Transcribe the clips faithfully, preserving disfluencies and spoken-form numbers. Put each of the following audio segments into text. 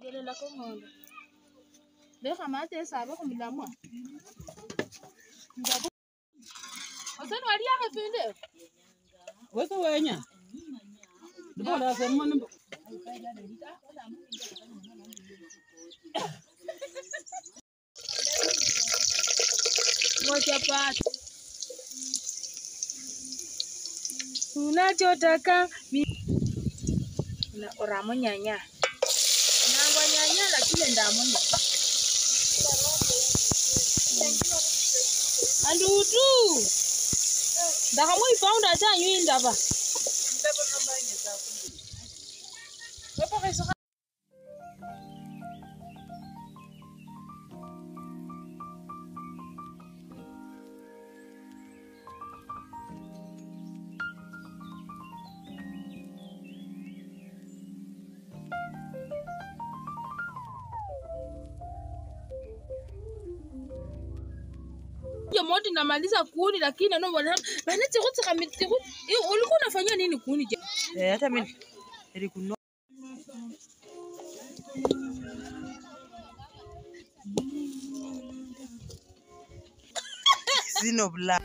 la komondo. Le khamate sabe khumilamo. Ndabu. Osana wali yakafinde. Wesa wenya. Ndibola semona. Moja pata. Unachotaka na oramo nyanya. Nangwa nyanya lakini ndamunya. Andutu. Ndakamwe found ata nyinda ba. Ndabo namba nyeza kundi. Wepo keso moti namaliza kuni lakini no bwana bana tsikutsi kamiti ulikuwa unafanya nini kuni je? Eh hata mimi nilikuno Sino bla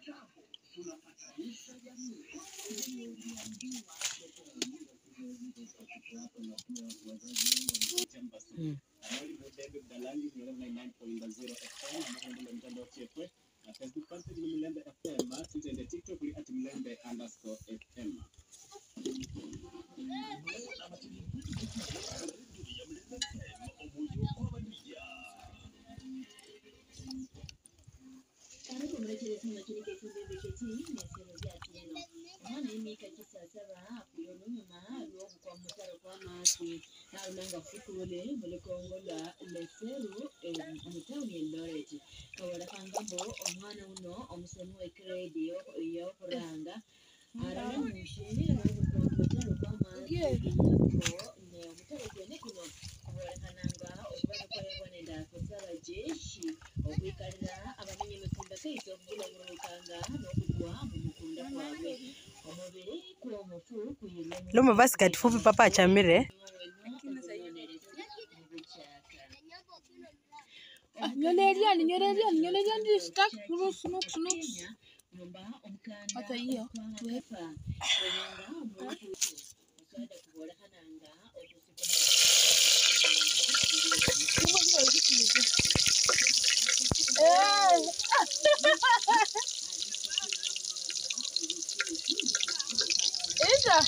Mm. Lume basi katifupi papa achamire. Nyoleria ni nyoleria ni nyoleria ni stuck no snook snook. Hata hiyo. Esa.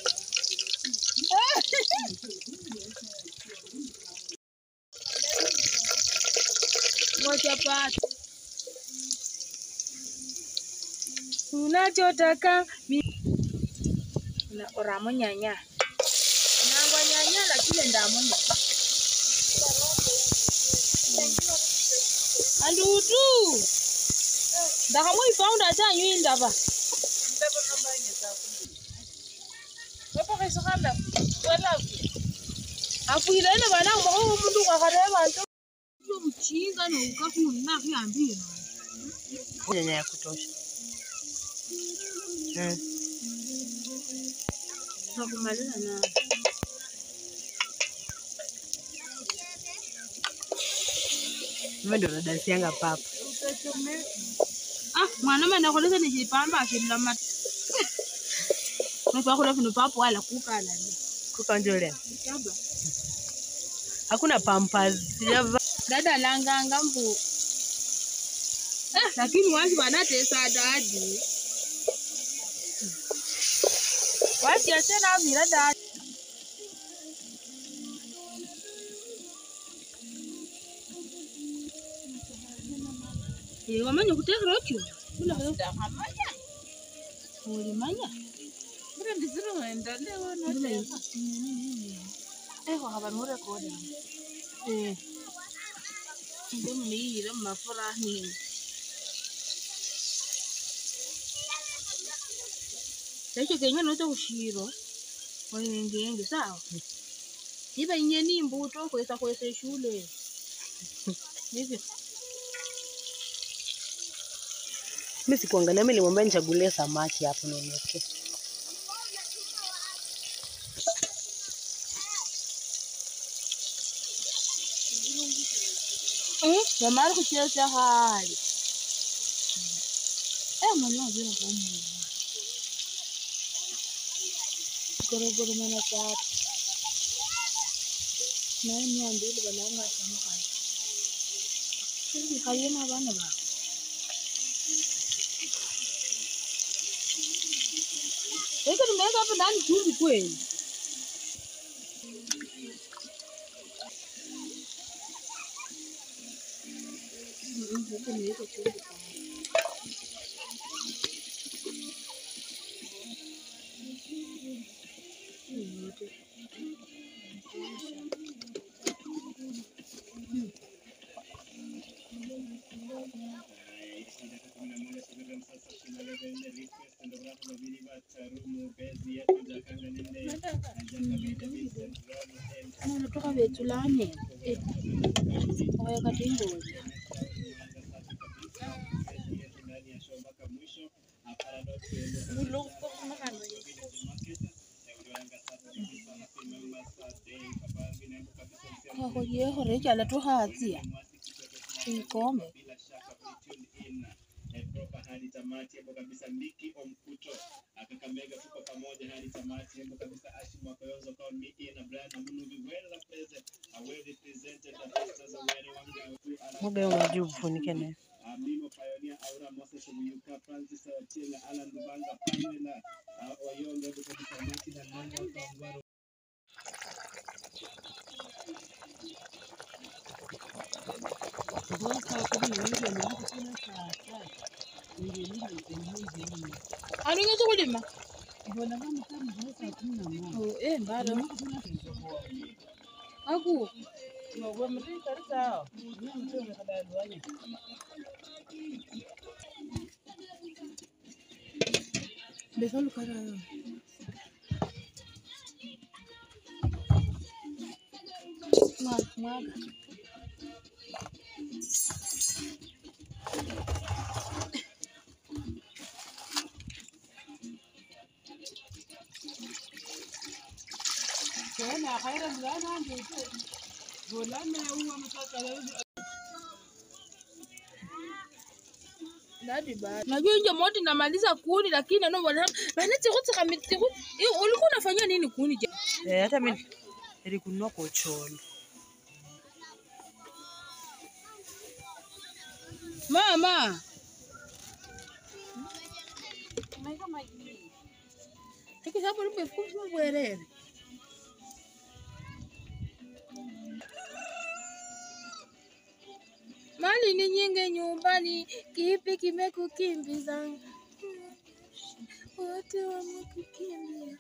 Moja pata. Unachotaka na oramo nyanya. Nangwa nyanya lakini ndamonya. Andutu. Ndakamwe ifound acha nyinda ba. Papa kaisa kanda. Wala. Afu ile na bana ngo mundu kwakareba nto. Mchinga na ukakuna kuambia. Nyanya ya kutosha. Eh. Nakumaliza na. Mimi ndo nadansianga papa. Ah, mwanaume anakoleza nijipamba akimlama. Mimi kwa kula papa wala kuka na ni. Kuka njole. Hakuna pampers. Dada langa ngambu. Eh, lakini wazi wanatesa dadi. Wazi asena mira dadi. Eh, wamanya kutekera okyo. Kula kula kamanya. Uli manya. Mbona ndiziro wenda leo na. Eh, kwa habari mure koda. Eh. Ndio mniira mafura nini. Sasa kenya noto kushiro. Wenge nge sawa. Iba inyeni mbuto kwesa kwesa shule. Hivi. Mimi sikuangalia, mimi nilimwambia nichagulie samaki hapo niweke. Eh, jamani kucheza hali. Eh, mwana zina kwa mwana. Goro goro mana tatu. Nani ambili balanga samuka. Sisi kayena bana ba. Eka nimeweka hapo ndani chumvi kweli. Huko nimeweka chumvi. Natoka betulane. Eh. Oya katingo. Kwa hiyo horeja ala tu hatia. Ikome. hadi tamati hapo kabisa. Miki Omkuto akakamega tuko pamoja hadi tamati hapo kabisa. Ashi Mwakayozo kwa Miki na Brian Munubi well represented, well represented the sisters of Were Wanga. Mwaga unajua ufunike naye. Mimo Pioneer Aura Moses Muyuka Francis Chenga Alan Lubanga Pamela Oyongo hapo kabisa. Maki na Nanga kwa Ngwaro. Anunge tukulima. Oh, eh mbara. Aku. Ngwe mti karisa. Ni mti ngakadalwanya. Besolu karayo. Mwa mwa. Kana khaira mlana ndio. Golana huwa mtaka Dadi ba. Najua nje moto namaliza kuni lakini no bwana. Bana tikuti kamiti. Ulikuwa unafanya nini kuni? Eh, hata mimi nilikununua kwa cholo. Mama. Maiga maji. Tiki sababu nipe fuku bwerere. Mali ni nyingi nyumbani, kipi kimekukimbiza? Wote wamekukimbia.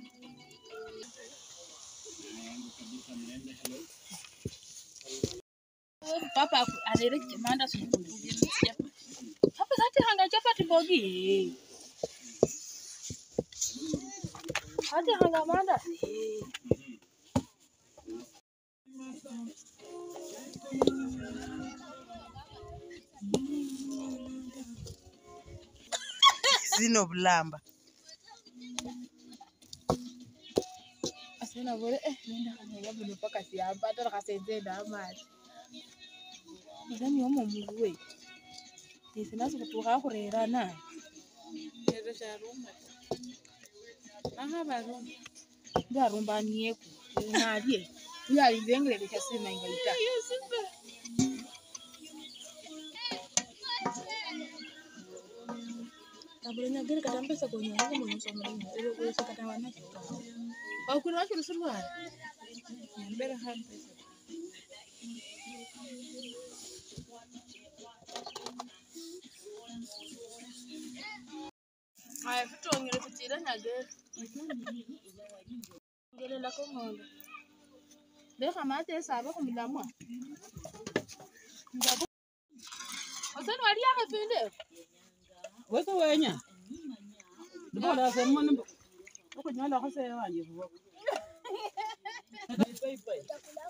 Papa aliriki manda sikundi. Papa sati hanga chapati bogi. Hati hanga manda. Sino bulamba. Asena bore eh nenda kanya buno paka siamba hata kasenze damali. Ndani yomo muwe. Nisinazo kutoka kurera na. Yego sharuma. Aha baro. Nda rumba niyeku. Nalie. Ya ingengele likasema ingaita. Tabunya gere kata mpesa kwenye hapo mwanasoma nini? Ile kule kata wana. Au kuna watu rusulwa. Mbele hapa. Haya vitu ngere kutira nyagere. Ngere la komondo. Beka mate saba kumlamwa. Ndabo. Osana wali yake pinde. Weka wenya. Ndibona sema nimbo. Uko nyala kwa sasa wanje vuko. Bye bye.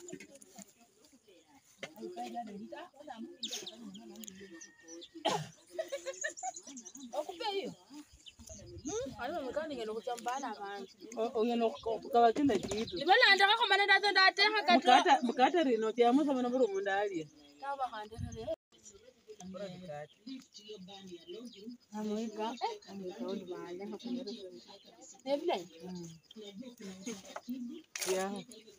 Okupe hiyo. Hmm, alima mekani ngelo kutambana abantu. Ungeno kwa kila kitu. Ibala ndaka kwa manenda tanda tenga kata. Mukata mukata rino tia musa mana buru mundalia. Taba kandera le. Bora dikati. Amoika. Amoika odi bale hapo. Nebile. Yeah.